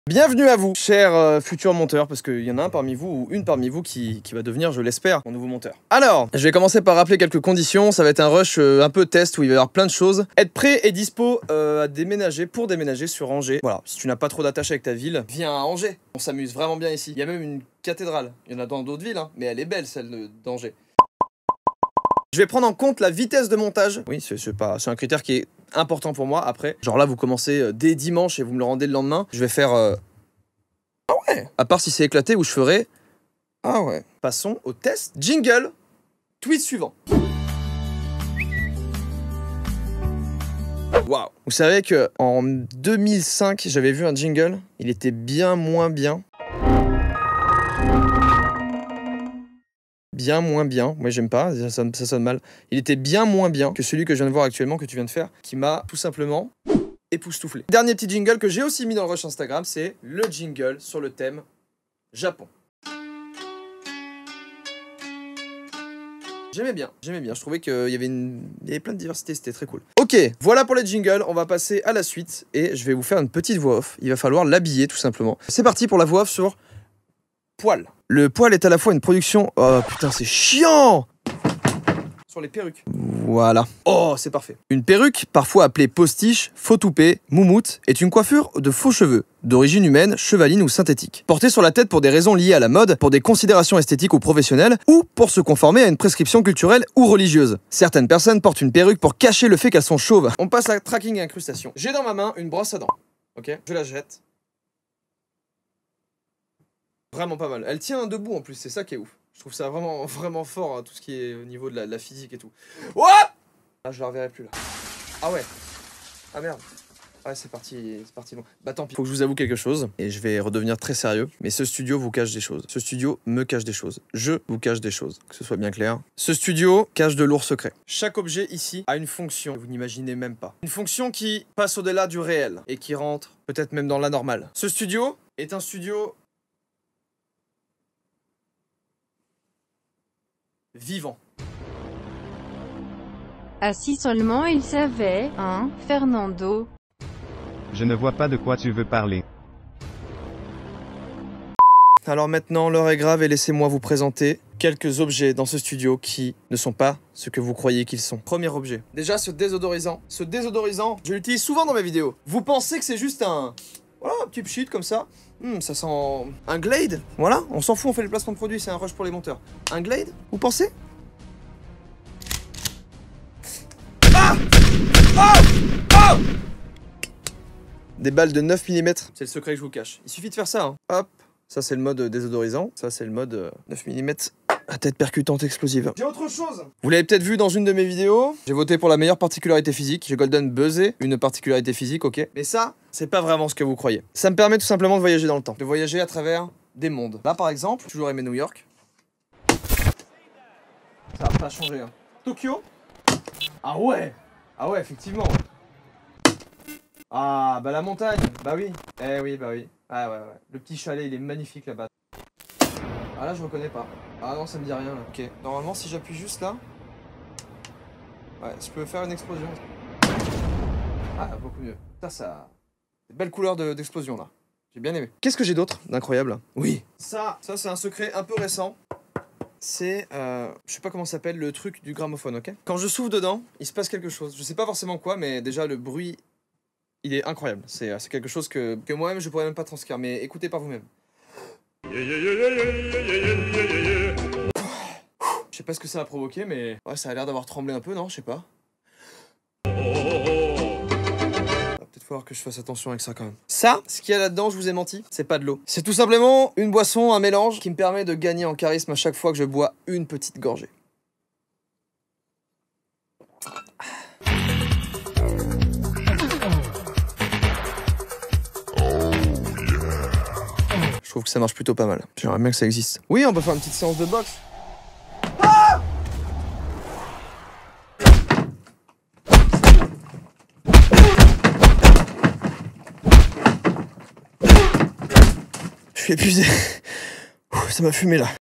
Bienvenue à vous, chers futurs monteurs, parce qu'il y en a un parmi vous, ou une parmi vous, qui va devenir, je l'espère, mon nouveau monteur. Alors, je vais commencer par rappeler quelques conditions, ça va être un rush un peu test, où il va y avoir plein de choses. Être prêt et dispo à déménager, pour déménager sur Angers. Voilà, si tu n'as pas trop d'attache avec ta ville, viens à Angers. On s'amuse vraiment bien ici. Il y a même une cathédrale, il y en a dans d'autres villes, hein, mais elle est belle, celle d'Angers. Je vais prendre en compte la vitesse de montage. Oui, c'est un critère qui est important pour moi. Après, genre là, vous commencez dès dimanche et vous me le rendez le lendemain. Je vais faire... Ah ouais. À part si c'est éclaté, où je ferai... Ah ouais. Passons au test. Jingle. Tweet suivant. Waouh. Vous savez que en 2005, j'avais vu un jingle. Il était bien moins bien. Bien moins bien, moi j'aime pas, ça sonne mal. Il était bien moins bien que celui que je viens de voir actuellement, que tu viens de faire, qui m'a tout simplement époustouflé. Dernier petit jingle que j'ai aussi mis dans le rush Instagram, c'est le jingle sur le thème Japon. J'aimais bien, je trouvais qu'il y avait plein de diversité, c'était très cool. Ok, voilà pour les jingles, on va passer à la suite et je vais vous faire une petite voix off. Il va falloir l'habiller tout simplement. C'est parti pour la voix off sur Poil. Le poil est à la fois une production... Oh putain, c'est chiant! Sur les perruques. Voilà. Oh, c'est parfait. Une perruque, parfois appelée postiche, faux toupet, moumoute, est une coiffure de faux cheveux, d'origine humaine, chevaline ou synthétique. Portée sur la tête pour des raisons liées à la mode, pour des considérations esthétiques ou professionnelles, ou pour se conformer à une prescription culturelle ou religieuse. Certaines personnes portent une perruque pour cacher le fait qu'elles sont chauves. On passe à tracking et incrustation. J'ai dans ma main une brosse à dents. Ok, je la jette. Vraiment pas mal. Elle tient debout en plus, c'est ça qui est ouf. Je trouve ça vraiment fort, hein, tout ce qui est au niveau de la physique et tout. What? Ah, je la reverrai plus là. Ah ouais. Ah merde. Ouais, c'est parti bon. Bah tant pis. Faut que je vous avoue quelque chose, et je vais redevenir très sérieux, mais ce studio vous cache des choses. Ce studio me cache des choses. Je vous cache des choses, que ce soit bien clair. Ce studio cache de lourds secrets. Chaque objet ici a une fonction que vous n'imaginez même pas. Une fonction qui passe au-delà du réel, et qui rentre peut-être même dans l'anormal. Ce studio est un studio... vivant. Ah si seulement il savait, hein, Fernando. Je ne vois pas de quoi tu veux parler. Alors maintenant, l'heure est grave et laissez-moi vous présenter quelques objets dans ce studio qui ne sont pas ce que vous croyez qu'ils sont. Premier objet. Déjà, ce désodorisant. Ce désodorisant, je l'utilise souvent dans mes vidéos. Vous pensez que c'est juste un... Voilà, un petit pchit comme ça. Ça sent... Un Glade. Voilà, on s'en fout, on fait le placement de produit, c'est un rush pour les monteurs. Un Glade, vous pensez? Ah! Oh! Oh! Des balles de 9 mm. C'est le secret que je vous cache. Il suffit de faire ça, hein. Hop. Ça, c'est le mode désodorisant. Ça, c'est le mode 9 mm. À tête percutante explosive. J'ai autre chose. Vous l'avez peut-être vu dans une de mes vidéos. J'ai voté pour la meilleure particularité physique. J'ai golden buzzé une particularité physique, ok. Mais ça, c'est pas vraiment ce que vous croyez. Ça me permet tout simplement de voyager dans le temps. De voyager à travers des mondes. Là, par exemple, toujours aimé New York. Ça va pas changer, hein. Tokyo. Ah ouais. Ah ouais, effectivement. Ah, bah la montagne. Bah oui. Eh oui, bah oui. Ah ouais. Le petit chalet, il est magnifique là-bas. Ah là, je reconnais pas. Ah non, ça me dit rien là. Ok, normalement, si j'appuie juste là... Ouais, je peux faire une explosion. Ah, beaucoup mieux. Ça... Belle couleur d'explosion là. J'ai bien aimé. Qu'est-ce que j'ai d'autre d'incroyable? Oui. Ça c'est un secret un peu récent. C'est, je sais pas comment ça s'appelle, le truc du gramophone, ok? Quand je souffle dedans, il se passe quelque chose. Je sais pas forcément quoi, mais déjà le bruit, il est incroyable. C'est quelque chose que moi-même je pourrais même pas transcrire, mais écoutez par vous-même. Je sais pas ce que ça a provoqué, mais ouais, ça a l'air d'avoir tremblé un peu, non? Je sais pas. Va peut-être falloir que je fasse attention avec ça quand même. Ça, ce qu'il y a là-dedans, je vous ai menti, c'est pas de l'eau. C'est tout simplement une boisson, un mélange qui me permet de gagner en charisme à chaque fois que je bois une petite gorgée. Je trouve que ça marche plutôt pas mal. J'aimerais bien que ça existe. Oui, on peut faire une petite séance de boxe. Ah! Je suis épuisé. Ça m'a fumé là.